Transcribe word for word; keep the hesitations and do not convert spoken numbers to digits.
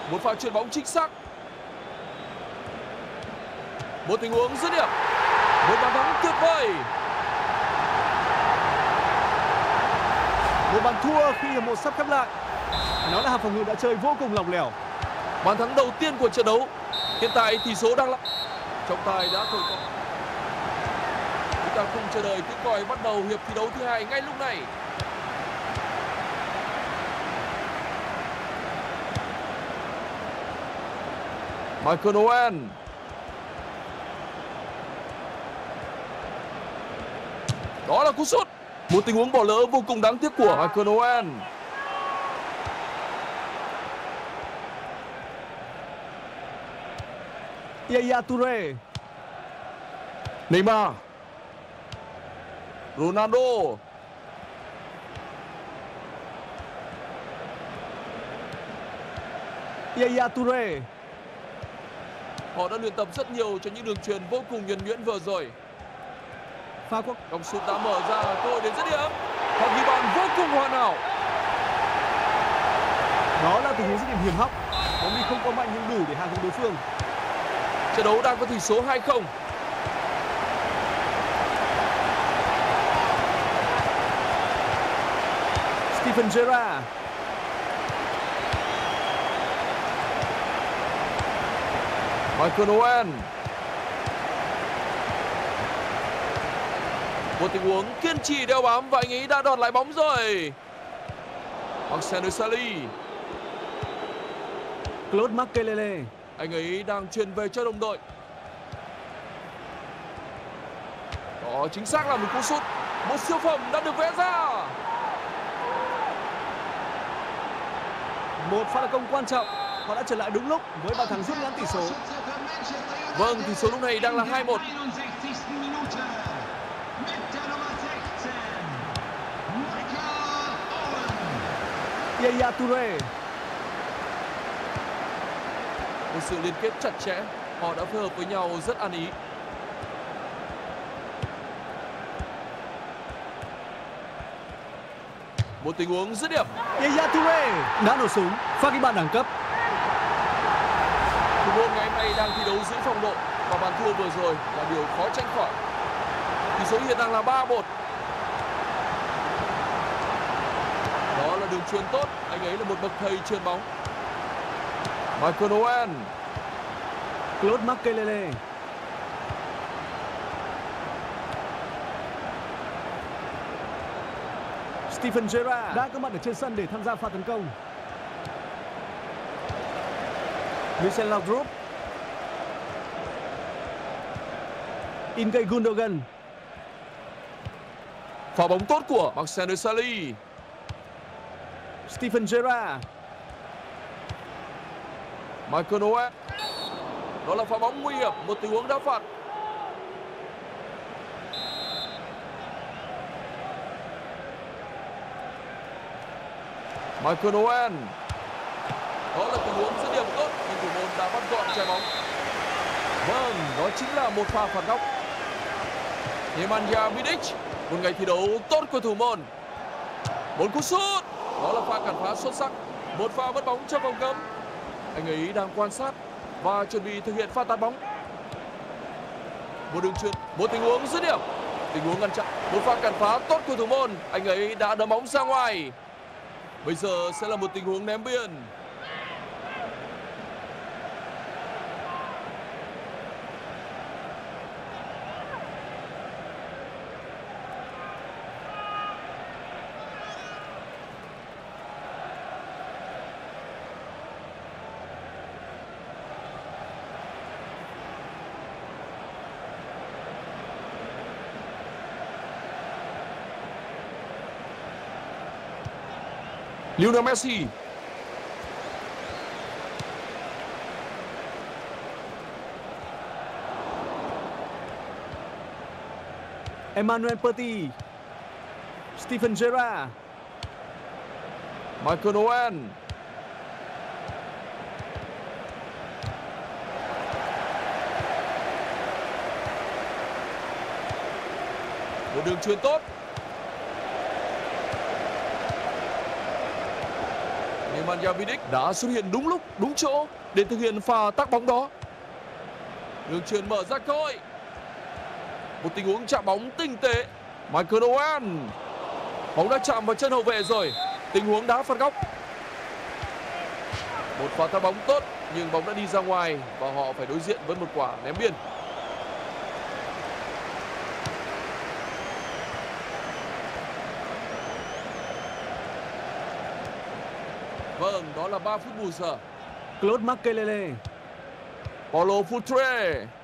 Một pha chuyền bóng chính xác. Một tình huống dứt điểm. Một bàn thắng tuyệt vời. Một bàn thua khi hiệp một sắp khép lại. Nó là hàng phòng ngự đã chơi vô cùng lỏng lẻo. Bàn thắng đầu tiên của trận đấu. Hiện tại tỷ số đang là trọng tài đã thổi còi. Chúng ta cùng chờ đợi tiếng còi bắt đầu hiệp thi đấu thứ hai ngay lúc này. Michael Owen. Đó là cú sút. Một tình huống bỏ lỡ vô cùng đáng tiếc của Michael Owen. Yaya Toure. Neymar. Ronaldo. Yaya Toure. Họ đã luyện tập rất nhiều cho những đường truyền vô cùng nhuần nhuyễn vừa rồi. Pha quốc Góc sút đã mở ra cơ hội đến dứt điểm. Họ ghi bàn vô cùng hoàn hảo. Đó là tình huống dứt điểm hiểm hóc. Bóng đi không có mạnh nhưng đủ để hạ gục đối phương. Trận đấu đang có tỷ số hai không. Steven Gerrard. Michael Owen. Một tình huống kiên trì đeo bám và anh ấy đã đoạt lại bóng rồi. Marcelo Sali. Claude Makelele. Anh ấy đang truyền về cho đồng đội. Đó chính xác là một cú sút. Một siêu phẩm đã được vẽ ra. Một pha tấn công quan trọng. Họ đã trở lại đúng lúc với bàn thắng rút ngắn tỷ số. Vâng, tỷ số lúc này đang là hai một. Yaya Toure. Một sự liên kết chặt chẽ. Họ đã phối hợp với nhau rất ăn ý. Một tình huống dứt điểm. Yaya Toure đã nổ súng. Pha ghi bàn đẳng cấp. Thủ môn ngày hôm nay đang thi đấu giữ phong độ và bàn thua vừa rồi là điều khó tránh khỏi. Tỷ số hiện đang là ba một. Đó là đường chuyền tốt. Anh ấy là một bậc thầy chuyền bóng. Michael Owen. Claude Makelele. Steven Gerrard đã có mặt ở trên sân để tham gia pha tấn công. Michel Laudrup. Ilkay Gundogan. Pha bóng tốt của Marcelo Sali. Steven Gerrard. Michael Owen. Đó là pha bóng nguy hiểm, một tình huống đá phạt. Michael Owen. Đó là tình huống dứt điểm tốt nhưng thủ môn đã bắt gọn trái bóng. Vâng, đó chính là một pha phạt góc. Nemanja Vidic, một ngày thi đấu tốt của thủ môn. Một cú sút. Đó là pha cản phá xuất sắc. Một pha mất bóng trong vòng cấm. Anh ấy đang quan sát và chuẩn bị thực hiện pha tạt bóng. Một đường chuyền, một tình huống dứt điểm. Tình huống ngăn chặn, một pha cản phá tốt của thủ môn. Anh ấy đã đá bóng ra ngoài. Bây giờ sẽ là một tình huống ném biên. Lionel Messi. Emmanuel Petit. Steven Gerrard. Michael Owen. Một đường chuyền tốt. Nemanja Vidic đã xuất hiện đúng lúc, đúng chỗ để thực hiện pha tác bóng đó. Đường chuyền mở ra cơ hội. Một tình huống chạm bóng tinh tế. Michael Owen. Bóng đã chạm vào chân hậu vệ rồi. Tình huống đá phạt góc. Một pha tác bóng tốt nhưng bóng đã đi ra ngoài và họ phải đối diện với một quả ném biên. Vâng, đó là ba phút bù giờ. Claude Makelele. Paulo Futre.